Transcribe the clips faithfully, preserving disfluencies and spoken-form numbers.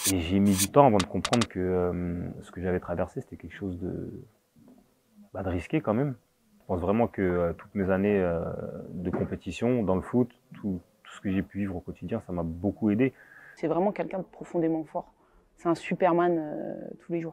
Et j'ai mis du temps avant de comprendre que euh, ce que j'avais traversé, c'était quelque chose de, bah, de risqué quand même. Je pense vraiment que euh, toutes mes années euh, de compétition dans le foot, tout, tout ce que j'ai pu vivre au quotidien, ça m'a beaucoup aidé. C'est vraiment quelqu'un de profondément fort. C'est un Superman euh, tous les jours.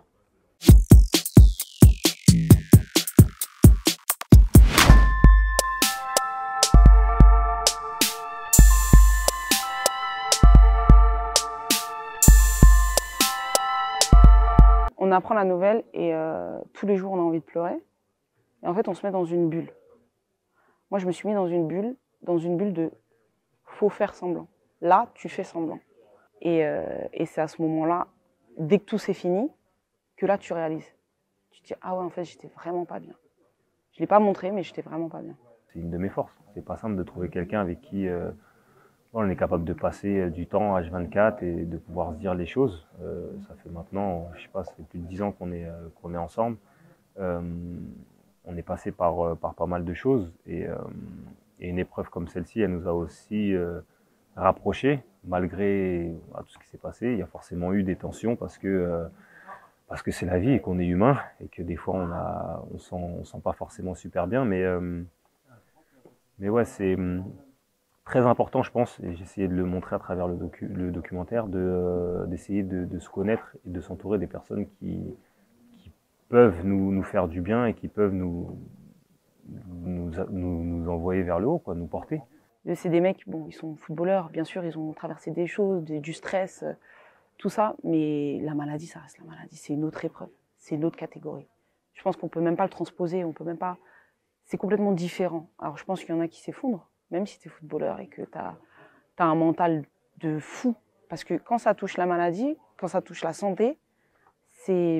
On apprend la nouvelle et euh, tous les jours on a envie de pleurer. Et en fait on se met dans une bulle. Moi je me suis mis dans une bulle, dans une bulle de faut faire semblant. Là tu fais semblant. Et, euh, et c'est à ce moment-là, dès que tout c'est fini, que là tu réalises. Tu te dis ah ouais en fait j'étais vraiment pas bien. Je l'ai pas montré mais j'étais vraiment pas bien. C'est une de mes forces. C'est pas simple de trouver quelqu'un avec qui euh, on est capable de passer du temps H vingt-quatre et de pouvoir se dire les choses. Euh, ça fait maintenant, je sais pas, ça fait plus de dix ans qu'on est, euh, qu'on est ensemble. Euh, on est passé par, par pas mal de choses et, euh, et une épreuve comme celle-ci, elle nous a aussi euh, rapprochés, malgré bah, tout ce qui s'est passé. Il y a forcément eu des tensions parce que euh, parce que c'est la vie et qu'on est humain et que des fois on a on sent on sent pas forcément super bien, mais euh, mais ouais, c'est très important, je pense, et j'ai essayé de le montrer à travers le, docu le documentaire, de, euh, d'essayer de, de se connaître et de s'entourer des personnes qui, qui peuvent nous, nous faire du bien et qui peuvent nous, nous, nous, nous envoyer vers le haut, quoi, nous porter. C'est des mecs, bon, ils sont footballeurs, bien sûr, ils ont traversé des choses, du, du stress, euh, tout ça, mais la maladie, ça reste la maladie, c'est une autre épreuve, c'est une autre catégorie. Je pense qu'on peut même pas le transposer, on peut même pas, c'est complètement différent. Alors je pense qu'il y en a qui s'effondrent, même si tu es footballeur et que tu as, as un mental de fou. Parce que quand ça touche la maladie, quand ça touche la santé, c'est.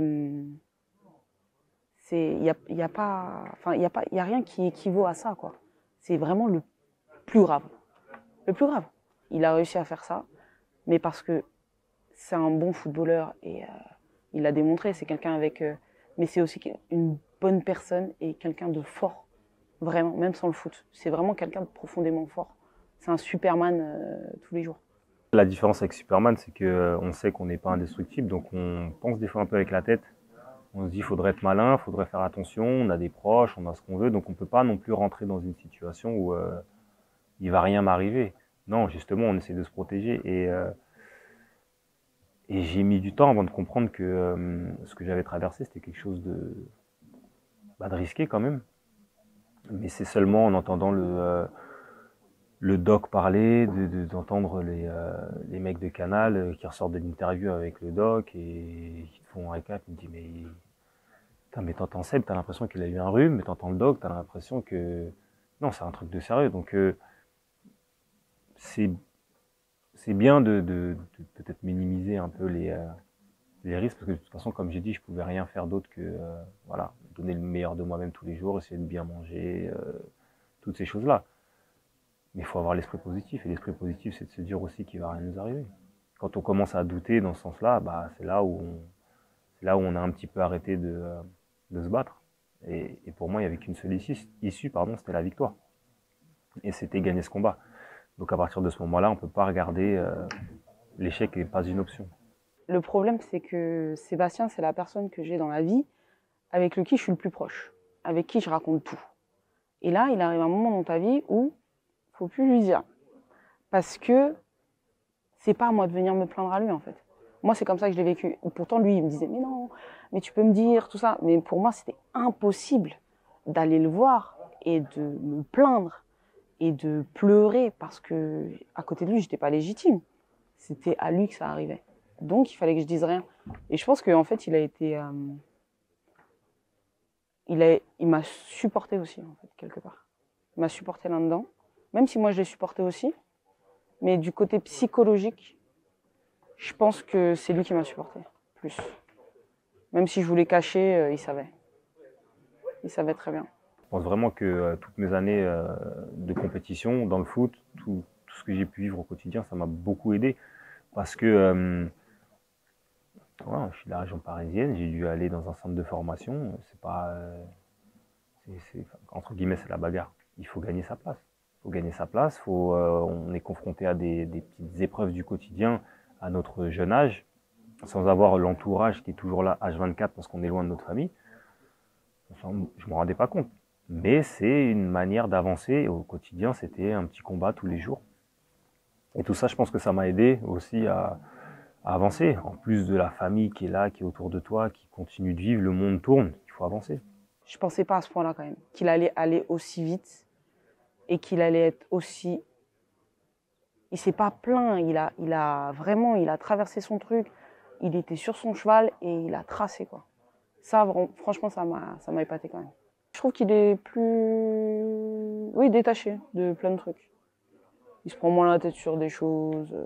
Il n'y a, y a, pas, y a, pas, y a rien qui équivaut à ça, quoi. C'est vraiment le plus grave. Le plus grave. Il a réussi à faire ça, mais parce que c'est un bon footballeur et euh, il l'a démontré. C'est quelqu'un avec. Euh, mais c'est aussi une bonne personne et quelqu'un de fort. Vraiment, même sans le foot. C'est vraiment quelqu'un de profondément fort. C'est un Superman euh, tous les jours. La différence avec Superman, c'est qu'on euh, sait qu'on n'est pas indestructible, donc on pense des fois un peu avec la tête. On se dit, il faudrait être malin, il faudrait faire attention, on a des proches, on a ce qu'on veut, donc on ne peut pas non plus rentrer dans une situation où euh, il ne va rien m'arriver. Non, justement, on essaie de se protéger. Et, euh, et j'ai mis du temps avant de comprendre que euh, ce que j'avais traversé, c'était quelque chose de, bah, de risqué quand même. Mais c'est seulement en entendant le, euh, le doc parler, d'entendre de, de, les, euh, les mecs de Canal euh, qui ressortent de l'interview avec le doc et qui te font un récap, ils me disent mais, putain, mais t'entends Seb, t'as l'impression qu'il a eu un rhume, mais t'entends le doc, t'as l'impression que non, c'est un truc de sérieux. Donc euh, c'est c'est bien de, de, de peut-être minimiser un peu les, euh, les risques, parce que de toute façon, comme j'ai dit, je pouvais rien faire d'autre que euh, voilà, donner le meilleur de moi-même tous les jours, essayer de bien manger, euh, toutes ces choses-là. Mais il faut avoir l'esprit positif, et l'esprit positif, c'est de se dire aussi qu'il va rien nous arriver. Quand on commence à douter dans ce sens-là, bah, c'est là où on, c'est là où on a un petit peu arrêté de, euh, de se battre. Et, et pour moi, il n'y avait qu'une seule issue, issue pardon, c'était la victoire. Et c'était gagner ce combat. Donc à partir de ce moment-là, on ne peut pas regarder euh, l'échec n'est pas une option. Le problème, c'est que Sébastien, c'est la personne que j'ai dans la vie avec lequel je suis le plus proche, avec qui je raconte tout. Et là, il arrive un moment dans ta vie où il ne faut plus lui dire. Parce que c'est pas à moi de venir me plaindre à lui, en fait. Moi, c'est comme ça que je l'ai vécu. Pourtant, lui, il me disait, mais non, mais tu peux me dire, tout ça. Mais pour moi, c'était impossible d'aller le voir et de me plaindre et de pleurer parce que à côté de lui, j'étais pas légitime. C'était à lui que ça arrivait. Donc, il fallait que je dise rien. Et je pense qu'en fait, il a été... Euh, il a, il m'a supporté aussi, en fait, quelque part. Il m'a supporté là-dedans. Même si moi, je l'ai supporté aussi. Mais du côté psychologique, je pense que c'est lui qui m'a supporté, plus. Même si je voulais cacher, euh, il savait. Il savait très bien. Je pense vraiment que euh, toutes mes années euh, de compétition dans le foot, tout, tout ce que j'ai pu vivre au quotidien, ça m'a beaucoup aidé. Parce que euh, ouais, je suis de la région parisienne, j'ai dû aller dans un centre de formation. C'est pas, euh, c'est, c'est, entre guillemets, c'est la bagarre. Il faut gagner sa place. Il faut gagner sa place. Faut, euh, on est confronté à des, des petites épreuves du quotidien à notre jeune âge. sans avoir l'entourage qui est toujours là H vingt-quatre parce qu'on est loin de notre famille, enfin, je ne me rendais pas compte. Mais c'est une manière d'avancer. Au quotidien, c'était un petit combat tous les jours. Et tout ça, je pense que ça m'a aidé aussi à, à avancer. En plus de la famille qui est là, qui est autour de toi, qui continue de vivre, le monde tourne, il faut avancer. Je pensais pas à ce point-là quand même, qu'il allait aller aussi vite et qu'il allait être aussi... Il s'est pas plaint, il a, il a vraiment, il a traversé son truc, il était sur son cheval et il a tracé quoi. Ça, franchement, ça m'a, ça m'a épaté quand même. Je trouve qu'il est plus, oui, détaché de plein de trucs. Il se prend moins la tête sur des choses.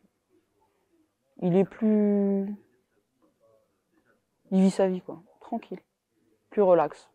Il est plus, il vit sa vie quoi, tranquille, plus relax.